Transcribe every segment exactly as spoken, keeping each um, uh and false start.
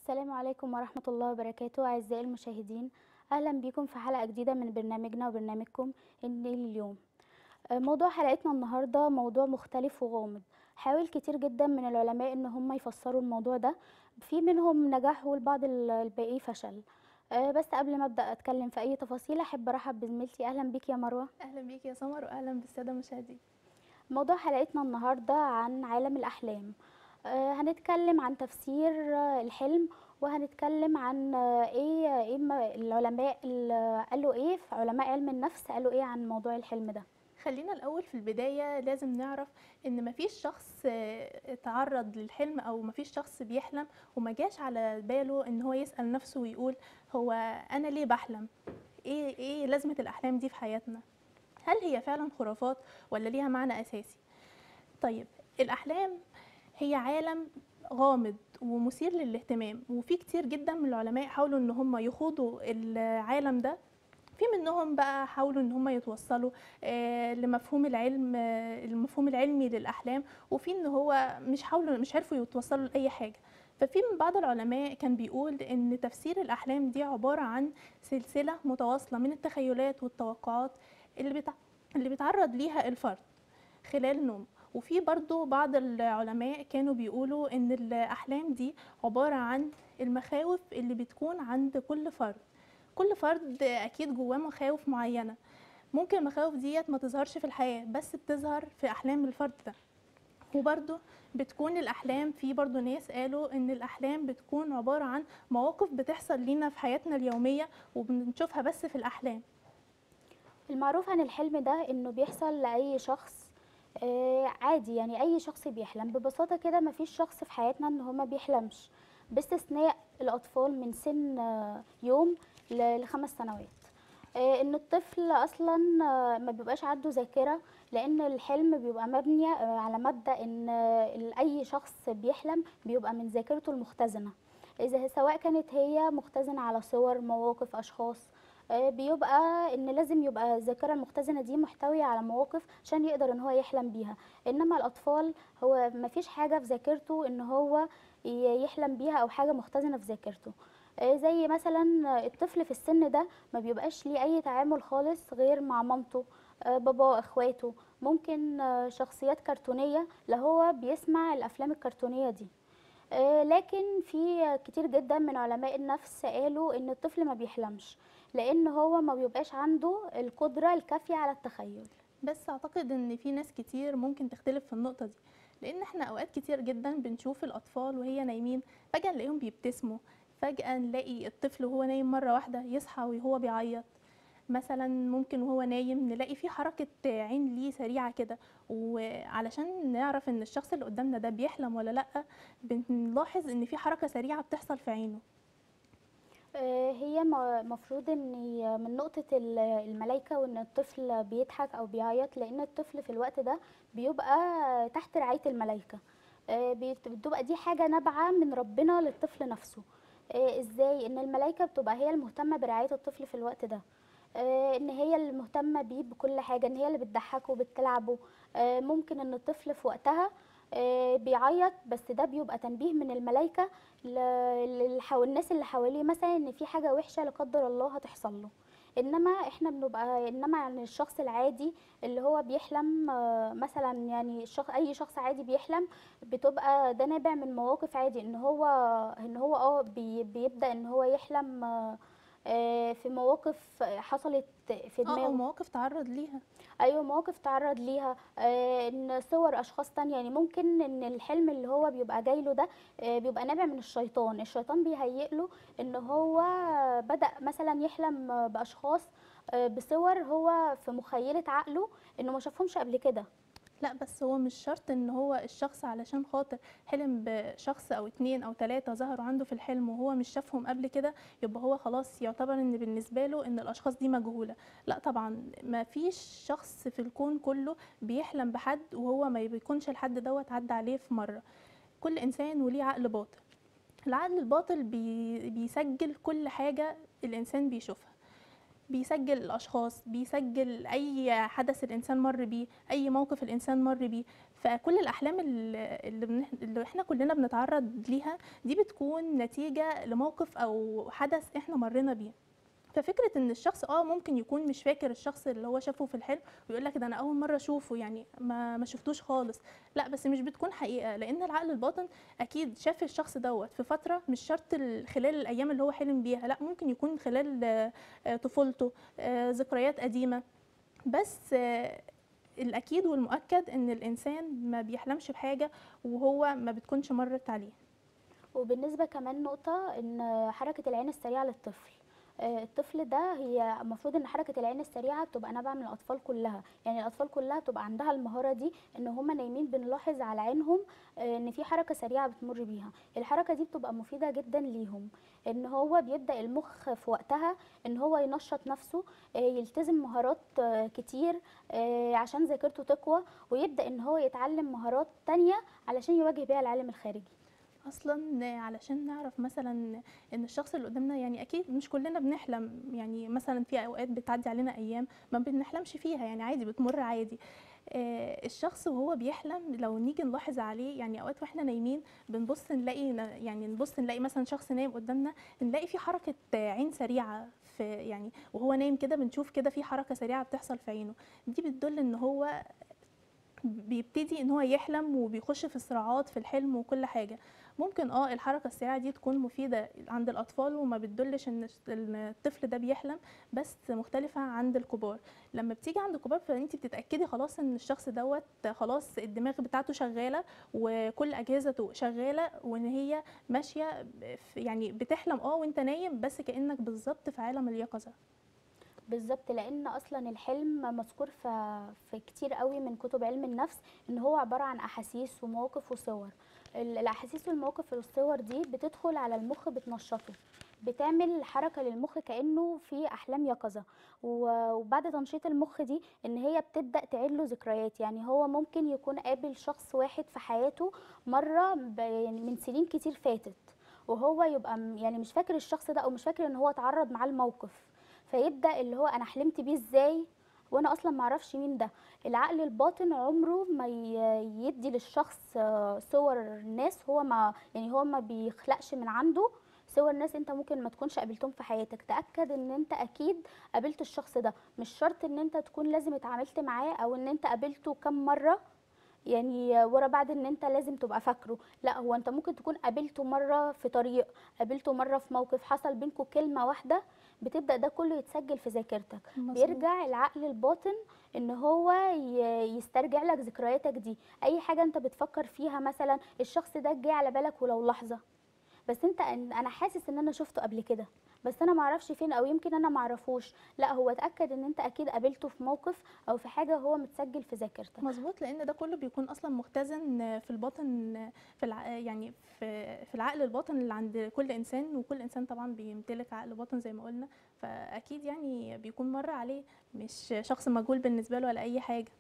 السلام عليكم ورحمة الله وبركاته أعزائي المشاهدين. أهلا بكم في حلقة جديدة من برنامجنا وبرنامجكم النيل اليوم. آه، موضوع حلقتنا النهاردة موضوع مختلف وغامض. حاول كتير جدا من العلماء إن هم يفسروا الموضوع ده، في منهم نجاح والبعض ال- الباقي فشل. آه، بس قبل ما أبدأ أتكلم في أي تفاصيل أحب أرحب بزميلتي. أهلا بيك يا مروة. اهلا بيك يا سمر واهلا بالساده المشاهدين. موضوع حلقتنا النهاردة عن عالم الأحلام. آه، هنتكلم عن تفسير آه، الحلم، وهنتكلم عن آه، ايه ايه ما- العلماء اللي قالوا ايه، في علماء علم النفس قالوا ايه عن موضوع الحلم ده. خلينا الاول في البدايه لازم نعرف ان مفيش شخص آه، اتعرض للحلم او مفيش شخص بيحلم وما جاش على باله ان هو يسال نفسه ويقول هو انا ليه بحلم، ايه ايه لازمه الاحلام دي في حياتنا، هل هي فعلا خرافات ولا ليها معنى اساسي. طيب، الاحلام هي عالم غامض ومثير للاهتمام، وفي كتير جدا من العلماء حاولوا ان هم يخوضوا العالم ده. في منهم بقى حاولوا ان هم يتوصلوا آه، لمفهوم العلم، آه، المفهوم العلمي للاحلام، وفي ان هو مش حاولوا مش عرفوا يتوصلوا لاي حاجه. ففي من بعض العلماء كان بيقول ان تفسير الاحلام دي عباره عن سلسله متواصله من التخيلات والتوقعات اللي بتع... اللي بيتعرض ليها الفرد خلال نوم. وفي برضو بعض العلماء كانوا بيقولوا ان الاحلام دي عباره عن المخاوف اللي بتكون عند كل فرد. كل فرد اكيد جواه مخاوف معينه، ممكن المخاوف ديت ما تظهرش في الحياه بس بتظهر في احلام الفرد ده. وبرضه بتكون الاحلام، في برضه ناس قالوا ان الاحلام بتكون عباره عن مواقف بتحصل لينا في حياتنا اليوميه وبنشوفها بس في الاحلام. المعروف عن الحلم ده انه بيحصل لاي شخص آه، عادي، يعني اي شخص بيحلم ببساطة كده. مفيش شخص في حياتنا ان هو ما بيحلمش، باستثناء الاطفال من سن آه، يوم ل- لخمس سنوات. آه، ان الطفل اصلا آه، ما بيبقاش عنده ذاكره، لان الحلم بيبقى مبني آه، على مبدا ان آه، اي شخص بيحلم بيبقى من ذاكرته المختزنه، اذا سواء كانت هي مختزنه على صور، مواقف، اشخاص. آه، بيبقى ان لازم يبقى الذاكره المختزنه دي محتويه على مواقف عشان يقدر ان هو يحلم بيها. انما الاطفال هو ما فيش حاجه في ذاكرته ان هو ي- يحلم بيها، او حاجه مختزنه في ذاكرته. آه، زي مثلا الطفل في السن ده ما بيبقاش ليه اي تعامل خالص غير مع مامته، آه، باباه، اخواته، ممكن آه، شخصيات كرتونيه لو هو بيسمع الافلام الكرتونيه دي. آه، لكن في كتير جدا من علماء النفس قالوا ان الطفل ما بيحلمش، لان هو ما بيبقاش عنده القدره الكافيه على التخيل. بس اعتقد ان في ناس كتير ممكن تختلف في النقطة دي، لان احنا اوقات كتير جدا بنشوف الاطفال وهي نايمين فجأة نلاقيهم بيبتسموا، فجأة نلاقي الطفل وهو نايم مرة واحدة يصحى وهو بيعيط. مثلا ممكن وهو نايم نلاقي في حركة عين ليه سريعة كده، وعلشان نعرف ان الشخص اللي قدامنا ده بيحلم ولا لأ بنلاحظ ان في حركة سريعة بتحصل في عينه. آه، هي مفروض ان من نقطة ال- الملايكة، وان الطفل بيضحك او بيعيط لان الطفل في الوقت ده بيبقى تحت رعاية الملايكة. آه، بيت- بتبقى دي حاجة نابعة من ربنا للطفل نفسه. آه، ازاي؟ ان الملايكة بتبقى هي المهتمة برعاية الطفل في الوقت ده. آه، ان هي المهتمة بيه بكل حاجة، ان هي اللي بتضحكه وبتلعبه. آه، ممكن ان الطفل في وقتها آه، بيعيط، بس ده بيبقى تنبيه من الملايكة للحو... الناس اللي حواليه، مثلا ان في حاجه وحشه لا قدر الله هتحصل له. انما احنا بنبقى انما يعني الشخص العادي اللي هو بيحلم، آه، مثلا يعني الشخص اي شخص عادي بيحلم، بتبقى ده نابع من مواقف عادي، ان هو ان هو اه بي... بيبدا ان هو يحلم آه، آه، في مواقف حصلت في اه، او دماغه. مواقف تعرض ليها. ايوه، مواقف تعرض ليها، آه، ان صور اشخاص تانية. يعني ممكن ان الحلم اللي هو بيبقى جاي له ده آه، بيبقى نابع من الشيطان. الشيطان بيهيئ له ان هو بدأ مثلا يحلم باشخاص، آه، بصور هو في مخيلة عقله انه ما شافهمش قبل كده. لا، بس هو مش شرط ان هو الشخص علشان خاطر حلم بشخص او اتنين او تلاتة ظهروا عنده في الحلم وهو مش شافهم قبل كده يبقى هو خلاص يعتبر ان بالنسبة له ان الاشخاص دي مجهولة. لا طبعا، ما فيش شخص في الكون كله بيحلم بحد وهو ما بيكونش الحد دوت عدى عليه في مرة. كل انسان وليه عقل باطن، العقل الباطن بي بيسجل كل حاجة الانسان بيشوفها، بيسجل الاشخاص، بيسجل اي حدث الانسان مر بيه، اي موقف الانسان مر بيه. فكل الأحلام ال اللي بن اللي إحنا كلنا بنتعرّض ليها دي بتكون نتيجة لموقف أو حدث إحنا مرّينا بيه. ففكرة إن الشخص آه ممكن يكون مش فاكر الشخص اللي هو شافه في الحلم ويقول لك ده أنا أول مرّة أشوفه يعني ما ما شفتوش خالص، لأ بس مش بتكون حقيقة، لإن العقل الباطن أكيد شاف الشخص دوّة في فترة مش شرط ال خلال الأيام اللي هو حلم بيها، لأ ممكن يكون خلال آآ طفولته، آآ ذكريات قديمة، بس آه، الأكيد والمؤكد إن الإنسان ما بيحلمش بحاجة وهو ما بتكونش مرّت عليه. وبالنسبة كمان نقطة إن حركة العين السريعة للطفل، آه، الطفل ده هي المفروض ان حركة العين السريعة بتبقى نابعة من الأطفال كلها، يعني الأطفال كلها بتبقى عندها المهارة دي، ان هما نايمين بنلاحظ على عينهم آه، ان في حركة سريعة بتمر بيها. الحركة دي بتبقى مفيدة جدا ليهم، ان هو بيبدأ المخ في وقتها ان هو ينشط نفسه، آه، يلتزم مهارات آه، كتير آه، عشان ذاكرته تقوى، ويبدأ ان هو يتعلم مهارات تانية علشان يواجه بيها العالم الخارجي. أصلًا علشان نعرف مثلًا إن الشخص اللي قدامنا يعني أكيد مش كلنا بنحلم، يعني مثلًا في أوقات بتعدّي علينا أيام ما بنحلمش فيها، يعني عادي بتمُر عادي. آآ الشخص وهو بيحلم لو نيجي نلاحظ عليه يعني أوقات وإحنا نايمين بنبُص نلاقي ن يعني نبُص نلاقي مثلًا شخص نايم قدامنا، نلاقي في حركة عين سريعة في يعني وهو نايم كده بنشوف كده في حركة سريعة بتحصل في عينه، دي بتدُل إن هو بيبتدي إن هو يحلم وبيخش في صراعات في الحلم وكل حاجة. ممكن آه الحركة السريعة دي تكون مفيدة عند الأطفال وما بتدلش إن الش إن الطفل ده بيحلم، بس مختلفة عند الكبار. لمّا بتيجي عند الكبار فأنتِ بتتأكدي خلاص إن الشخص دوّة خلاص الدماغ بتاعته شغالة وكل أجهزته شغالة وإن هي ماشية ب ف يعني بتحلم آه وأنت نايم، بس كإنك بالضبط في عالم اليقظة. بالظبط، لان اصلا الحلم مذكور في في كتير قوي من كتب علم النفس ان هو عباره عن احاسيس ومواقف وصور. ال- الاحاسيس والمواقف والصور دي بتدخل على المخ بتنشطه، بتعمل حركه للمخ كانه في احلام يقظه. و- وبعد تنشيط المخ دي ان هي بتبدا تعيد له ذكريات، يعني هو ممكن يكون قابل شخص واحد في حياته مره ب- يعني من سنين كتير فاتت، وهو يبقى م- يعني مش فاكر الشخص ده او مش فاكر ان هو اتعرض معاه الموقف، فيبدأ اللي هو انا حلمت بيه ازاي وانا اصلا معرفش مين ده. العقل الباطن عمره ما ي- يدي للشخص آه، صور ناس هو ما يعني هو ما بيخلقش من عنده صور ناس انت ممكن ما تكونش قابلتهم في حياتك. تأكد ان انت اكيد قابلت الشخص ده، مش شرط ان انت تكون لازم اتعاملت معاه او ان انت قابلته كم مرة يعني ورا بعض ان انت لازم تبقى فاكره، لا هو انت ممكن تكون قابلته مره في طريق، قابلته مره في موقف حصل بينكم كلمه واحده، بتبدا ده كله يتسجل في ذاكرتك. مضبوط. بيرجع العقل الباطن ان هو ي- يسترجع لك ذكرياتك دي. اي حاجه انت بتفكر فيها مثلا الشخص ده جه على بالك ولو لحظه، بس انت ان- انا حاسس ان انا شفته قبل كده، بس انا معرفش فين او يمكن انا معرفوش، لا هو اتاكد ان انت اكيد قابلته في موقف او في حاجه هو متسجل في ذاكرتك. مظبوط، لان ده كله بيكون اصلا مختزن في الباطن في الع... يعني في في العقل الباطن اللي عند كل انسان، وكل انسان طبعا بيمتلك عقل باطن زي ما قلنا، فاكيد يعني بيكون مر عليه، مش شخص مجهول بالنسبه له ولا اي حاجه.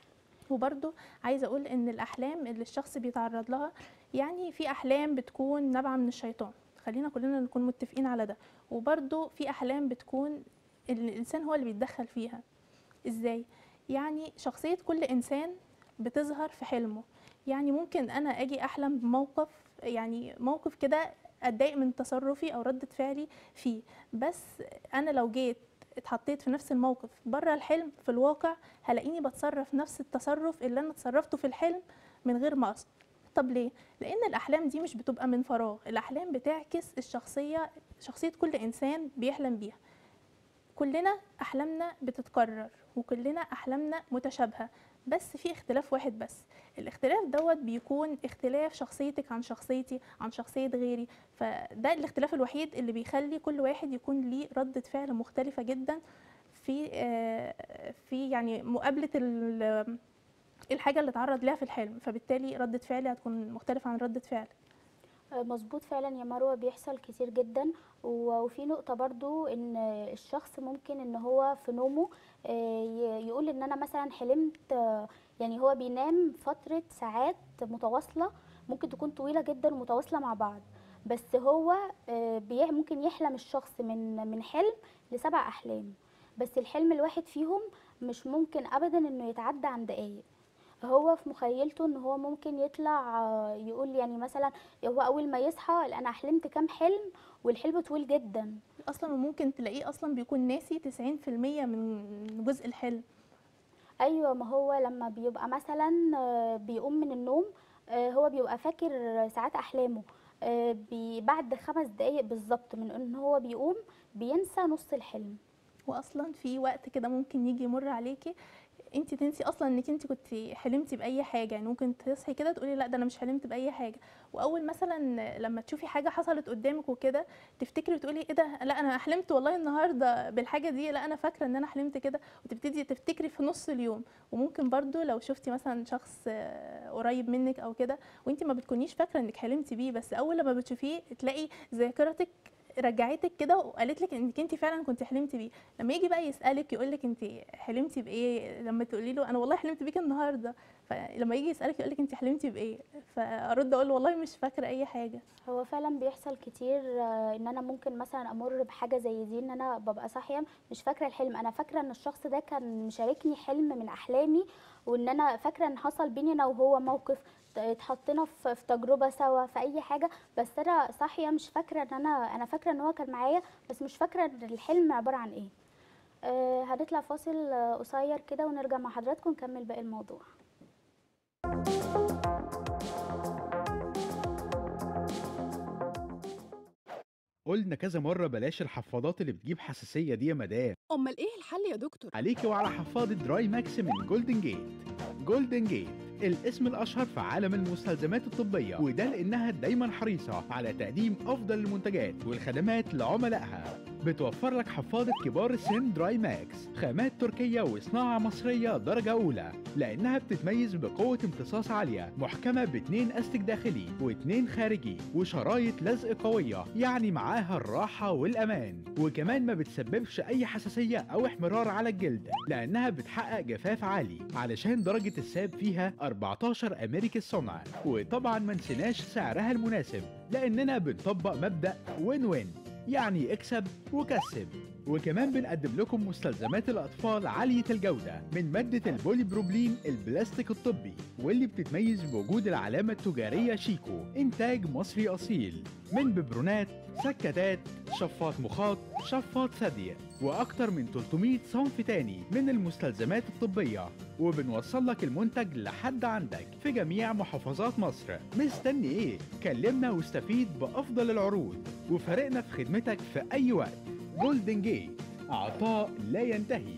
وبرده عايزه اقول ان الاحلام اللي الشخص بيتعرض لها، يعني في احلام بتكون نابعه من الشيطان، خلينا كلنا نكون متفقين على ده، وبرده في احلام بتكون الانسان هو اللي بيتدخل فيها. إزاي؟ يعني شخصية كل إنسان بتظهر في حلمه، يعني ممكن أنا آجي أحلم بموقف، يعني موقف كده أتضايق من تصرفي أو ردة فعلي فيه، بس أنا لو جيت اتحطيت في نفس الموقف بره الحلم في الواقع هلاقيني بتصرف نفس التصرف اللي أنا اتصرفته في الحلم من غير ما أقصد. طب ليه؟ لأن الأحلام دي مش بتبقى من فراغ، الأحلام بتعكس الشخصية، شخصية كل إنسان بيحلم بيها. كلنا أحلامنا بتتكرر وكلنا أحلامنا متشابهة، بس في اختلاف واحد بس، الاختلاف دوت بيكون اختلاف شخصيتك عن شخصيتي عن شخصية غيري، فده الاختلاف الوحيد اللي بيخلي كل واحد يكون ليه ردة فعل مختلفة جدا في آه، في يعني مقابلة ال- الحاجة اللي اتعرض لها في الحلم، فبالتالي ردة فعلي هتكون مختلفة عن ردة فعل. مظبوط فعلا يا مروة، بيحصل كتير جدا. و- وفي نقطة برضو ان الشخص ممكن ان هو في نومه آه، ي- يقول ان انا مثلا حلمت آه، يعني هو بينام فترة ساعات متواصلة، ممكن تكون طويلة جدا ومتواصلة مع بعض، بس هو آه، بي- ممكن يحلم الشخص من من حلم لسبع احلام، بس الحلم الواحد فيهم مش ممكن ابدا انه يتعدى عن دقايق. هو في مخيلته إن هو ممكن يطلع آه، يقول يعني مثلًا هو أول ما يصحى أنا حلمت كام حلم والحلم طويل جدًا. أصلًا وممكن تلاقيه أصلًا بيكون ناسي تسعين في المية من جزء الحلم. أيوه، ما هو لمّا بيبقى مثلًا آه، بيقوم من النوم آآ، هو بيبقى فاكر ساعات أحلامه، آآ، بي بعد خمس دقايق بالضبط من إن هو بيقوم بينسى نُص الحلم. وأصلًا في وقت كده ممكن ييجي يمُر عليكِ أنتِ تنسي أصلًا إنِّك أنتِ كنتِ حلمتِ بأي حاجة، يعني ممكن تصحي كده تقولي لأ ده أنا مش حلمت بأي حاجة، وأول مثلًا لمّا تشوفي حاجة حصلت قدّامِك وكده تفتكري وتقولي إيه ده، لأ أنا حلمت والله النهارده بالحاجة دي، لأ أنا فاكرة إن أنا حلمت كده، وتبتدي تفتكري في نُص اليوم. وممكن برضه لو شُفتِ مثلًا شخص آه، قريب منِّك أو كده وأنتِ ما بتكونيش فاكرة إنِّك حلمتِ بيه، بس أول لمّا بتشوفيه تلاقي ذاكرتِك رجعتِك كده وقالت لِك إنِّك أنتِ فعلًا كنتِ حلمتِ بيه. لمّا ييجي بقى يسألِك يقول لِك أنتِ حلمتِ بإيه، لمّا تقولي له أنا والله حلمت بيكِ النهارده، فلمّا ييجي يسألِك يقول لِك أنتِ حلمتِ بإيه، فأرُد أقول له والله مش فاكرة أي حاجة. هو فعلًا بيحصل كتير آه، إن أنا ممكن مثلًا أمُر بحاجة زي دي، إن أنا بابقى صاحية مش فاكرة الحلم، أنا فاكرة إن الشخص ده كان مشاركني حلم من أحلامي، وإن أنا فاكرة إن حصل بيني أنا وهو موقف، ت اتحطينا في في تجربة سوا، في أي حاجة، بس أنا صاحية مش فاكرة إن أنا أنا فاكرة إن هو كان معايا، بس مش فاكرة إن الحلم عبارة عن إيه. آآ هنطلع فاصل آه، قصير كده ونرجع مع حضراتكم نكمل باقي الموضوع. قُلنا كذا مرّة بلاش الحفاضات اللي بتجيب حساسية دي يا مدام، أمال إيه الحل يا دكتور؟ عليكِ وعلى حفاضة دراي ماكس من جولدن جيت. جولدن جيت الاسم الأشهر في عالم المستلزمات الطبية، وده لإنها دايمًا حريصة على تقديم أفضل المنتجات والخدمات لعملائها. بتوفر لك حفاضة كبار السن دراي ماكس، خامات تركية وصناعة مصرية درجة أولى، لأنها بتتميز بقوة امتصاص عالية، محكمة باتنين أستك داخلي واتنين خارجي، وشرايط لزق قوية، يعني معاها الراحة والأمان. وكمان ما بتسببش أي حساسية أو احمرار على الجلد، لأنها بتحقق جفاف عالي علشان درجة الساب فيها أربعتاشر أمريكي الصنع. وطبعا ما نسيناش سعرها المناسب، لأننا بنطبق مبدأ وين وين، يعني اكسب وكسب. وكمان بنقدم لكم مستلزمات الأطفال عالية الجودة من مادة البولي بروبلين البلاستيك الطبي، واللي بتتميز بوجود العلامة التجارية شيكو، إنتاج مصري أصيل، من ببرونات، سكتات، شفاط مخاط، شفاط ثدي، وأكتر من تلتمية صنف تاني من المستلزمات الطبية. وبنوصل لك المنتج لحد عندك في جميع محافظات مصر. مستني ايه؟ كلمنا واستفيد بأفضل العروض، وفريقنا في خدمتك في أي وقت. جولدن جيت، عطاء لا ينتهي.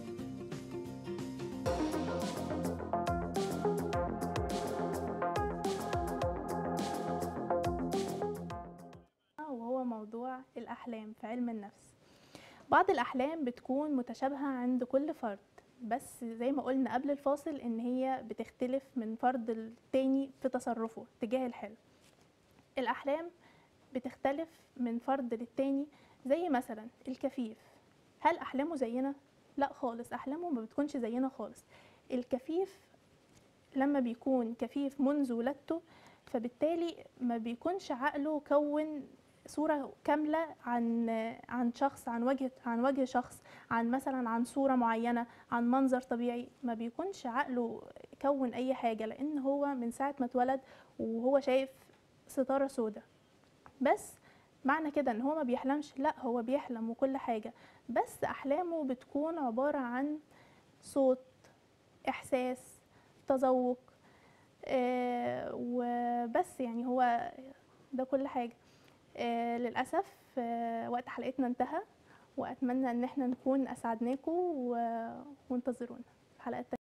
وهو موضوع الأحلام في علم النفس. بعض الأحلام بتكون متشابهة عند كل فرد، بس زي ما قلنا قبل الفاصل إن هي بتختلف من فرد للتاني في تصرفه تجاه الحلم. الأحلام بتختلف من فرد للتاني، زي مثلا الكفيف، هل أحلامه زينا؟ لا خالص، أحلامه ما بتكونش زينا خالص. الكفيف لما بيكون كفيف منذ ولادته فبالتالي ما بيكونش عقله كون صورة كاملة عن عن شخص، عن وجه عن وجه شخص، عن مثلا عن صورة معينة، عن منظر طبيعي، ما بيكونش عقله كون أي حاجة، لأن هو من ساعة ما اتولد وهو شايف ستارة سوداء بس. معنى كده ان هو ما بيحلمش؟ لا، هو بيحلم وكل حاجة، بس أحلامه بتكون عبارة عن صوت، إحساس، تذوق، آه وبس. يعني هو ده كل حاجة. آه للأسف آه وقت حلقتنا انتهى، وأتمنى إن احنا نكون أسعدناكم و- وانتظرونا في حلقات